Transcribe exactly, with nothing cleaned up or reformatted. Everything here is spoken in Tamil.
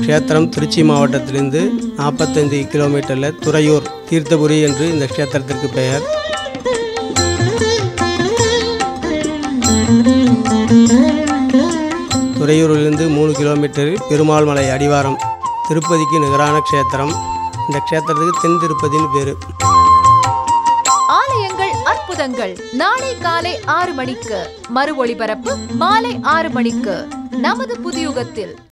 க்ஷேத்திரம் திருச்சி மாவட்டத்திலிருந்து நாற்பத்தஞ்சு கிலோமீட்டரில் துறையூர் தீர்த்தபுரி என்று இந்த க்ஷேத்திரத்திற்கு பெயர். துறையூரிலிருந்து மூணு கிலோமீட்டர் பெருமாள் மலை அடிவாரம், திருப்பதிக்கு நிகரான க்ஷேத்திரம். இந்த க்ஷேத்திரத்துக்கு தென் திருப்பதின்னு பேர். ஆலயங்கள் அற்புதங்கள் நாளை காலை ஆறு மணிக்கு, மறு ஒளிபரப்பு மாலை ஆறு மணிக்கு நமது புதியுகத்தில்.